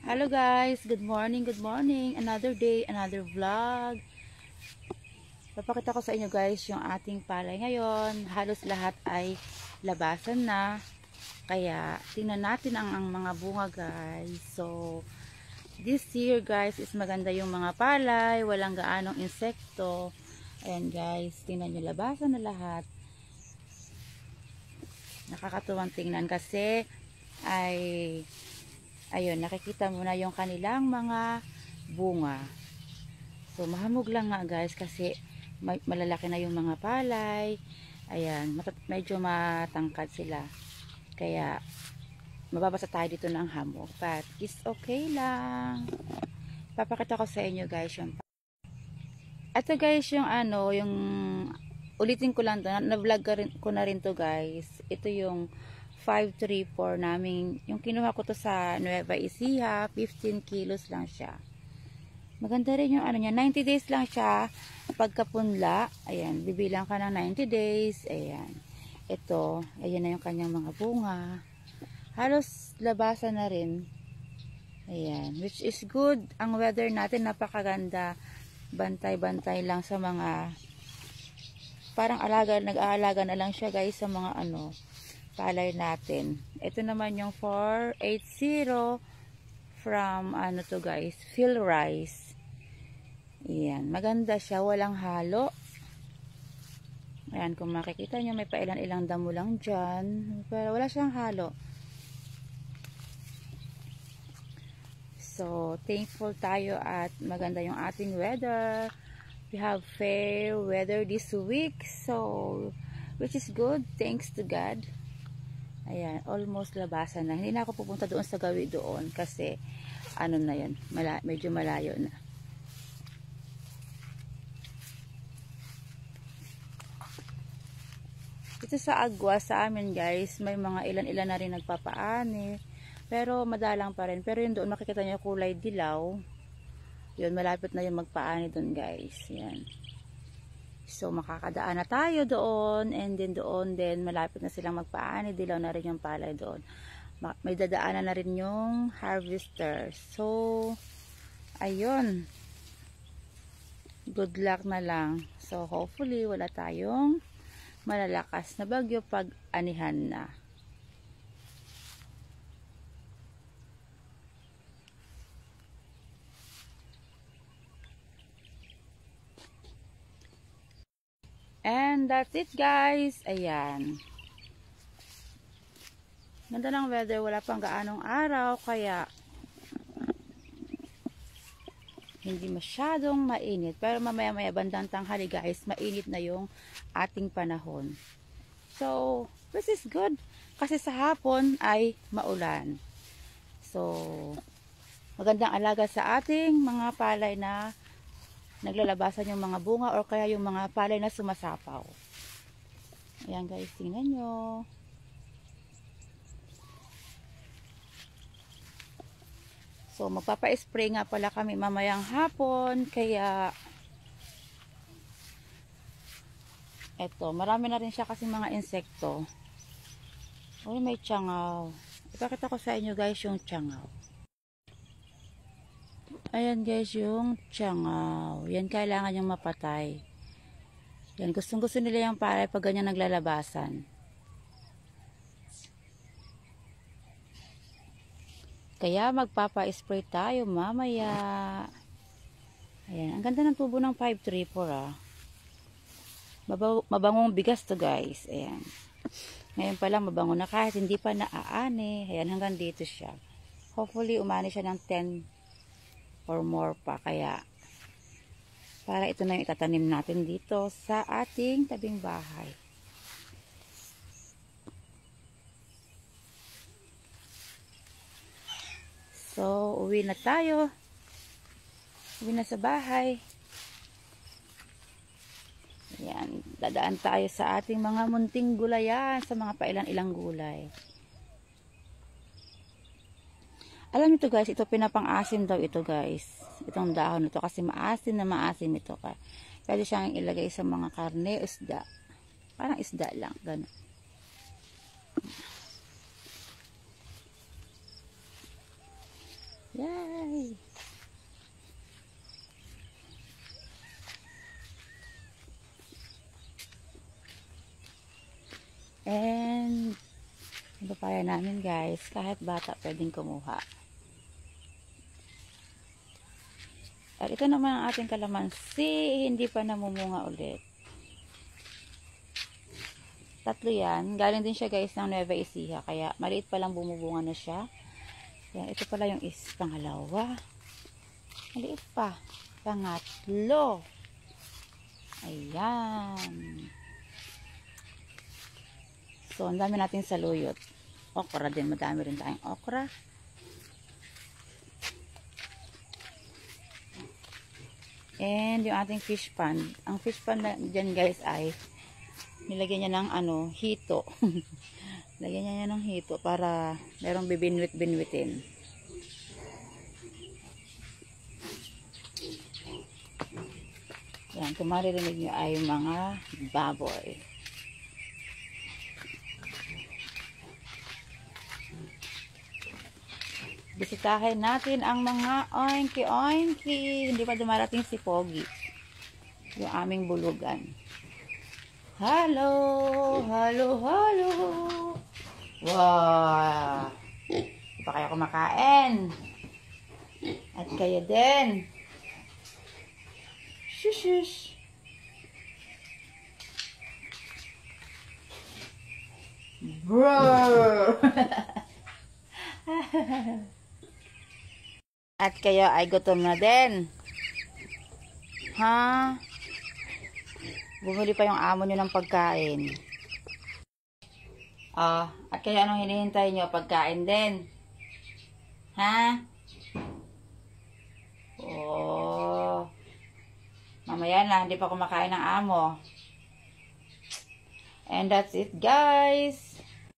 Hello guys, good morning, good morning. Another day, another vlog. Papakita ko sa inyo guys yung ating palay ngayon. Halos lahat ay labasan na. Kaya tingnan natin ang mga bunga guys. So, this year guys is maganda yung mga palay. Walang gaanong insekto. Ayan guys, tingnan nyo, labasan na lahat. Nakakatuwang tingnan kasi ayun, nakikita mo na yung kanilang mga bunga. So, mahamog lang nga guys kasi malalaki na yung mga palay. Ayan, medyo matangkad sila. Kaya, mababasa tayo dito ng hamog. But, it's okay lang. Papakita ko sa inyo guys yung ito guys yung yung ulitin ko lang to, na-vlog ko na rin to guys. Ito yung 534 namin, yung kinuha ko to sa Nueva Ecija, 15 kilos lang siya. Maganda rin yung niya, 90 days lang siya pagkapunla. Ayan, bibilang ka ng 90 days. Ayan, ito, ayan na yung kanyang mga bunga. Halos labasan na rin. Ayan, which is good. Ang weather natin napakaganda. Bantay-bantay lang sa mga parang nag-aalaga na lang siya guys sa mga palay natin. Ito naman yung 480 from to guys, Phil Rice. Ayan, maganda siya, walang halo. Ayan, kung makikita nyo may pailan-ilang damo lang dyan, pero wala siyang halo. So, thankful tayo at maganda yung ating weather. We have fair weather this week, so which is good, thanks to God. Ayan, almost labasan na. Hindi na ako pupunta doon sa gawi doon kasi na yan, medyo malayo na. Dito sa Agwa sa amin guys, may mga ilan-ilan na rin nagpapaani, pero madalang pa rin. Pero yun doon makikita nyo kulay dilaw. Yun, malapit na yung magpaani doon guys. Yan. So, makakadaan na tayo doon, and then doon din, malapit na silang magpaani, dilaw na rin yung palay doon. May dadaanan na rin yung harvester. So, ayun. Good luck na lang. So, hopefully, wala tayong malalakas na bagyo pag anihan na. And that's it guys. Ayan. Ganda ng weather. Wala pang gaanong araw. Kaya hindi masyadong mainit. Pero mamaya-maya bandang tanghali guys, mainit na yung ating panahon. So, this is good. Kasi sa hapon ay maulan. So, magandang alaga sa ating mga palay na naglalabasan yung mga bunga or kaya yung mga palay na sumasapaw. Ayan guys, tingnan nyo. So, magpapa-spray nga pala kami mamayang hapon. Kaya, eto, marami na rin siya kasi mga insekto. Uy, may tiyangaw. Ipakita ko sa inyo guys yung tiyangaw. Ayan guys, yung tiyangaw. Yan kailangan yung mapatay. Yan, gustong-gusto nila yung palay pag ganyan naglalabasan. Kaya magpapa-spray tayo mamaya. Ayan, ang ganda ng tubo ng 534 Mabangong bigas to guys. Ayan. Ngayon pa lang mabango na kahit hindi pa naaani. Ayan, hanggang dito siya. Hopefully umani siya ng 10 or more pa. Kaya para ito na yung itatanim natin dito sa ating tabing bahay. So, uwi na tayo. Uwi na sa bahay. Ayan, dadaan tayo sa ating mga munting gulayan, sa mga pailan-ilang gulay. Alam niyo to guys, ito pinapang-asim daw ito guys. Itong dahon nito kasi maasim na maasim ito. Pwede siyang ilagay sa mga karne, isda. Parang isda lang, gano'n. Yay! And yung papaya namin guys, kahit bata pwedeng kumuha. At ito naman ang ating kalamansi, hindi pa namumunga ulit. Tatlo yan. Galing din siya guys ng Nueva Ecija. Kaya maliit pa lang bumubunga na siya. Yan, ito pala yung pangalawa. Maliit pa. Pangatlo. Ayan. So, ang dami natin saluyot. Okra din. Madami rin tayong okra. And yung ating fish pan. Ang fish pan na dyan guys ay nilagyan niya ng hito. Lagyan niya ng hito para merong bibinwit-binwitin. Yan, kung maririnig nyo ay mga baboy. Bisitahin natin ang mga oinky-oinky. Hindi pa dumarating si Pogi. Yung aming bulugan. Hello! Hello! Hello! Wow! Hindi pa kayo kumakain. At kayo din. Shush! Shush! Bro! At kayo ay gutom na din. Ha? Bumili pa yung amo nyo ng pagkain. At kayo anong hinihintay nyo? Pagkain din. Ha? Oh. Mamaya na, hindi pa kumakain ng amo. And that's it guys.